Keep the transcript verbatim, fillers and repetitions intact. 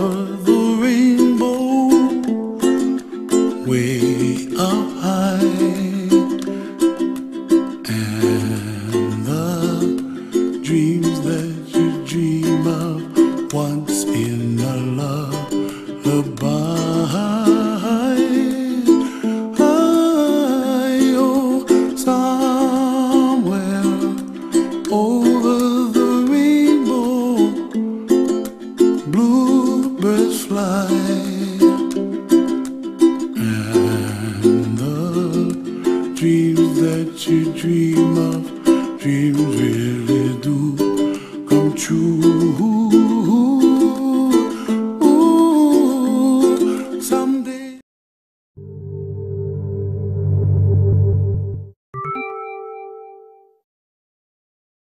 over the rainbow, way up high, and the dreams that you dream of once in a lullaby. Over the rainbow, bluebirds fly, and the dreams that you dream of, dreams really do come true.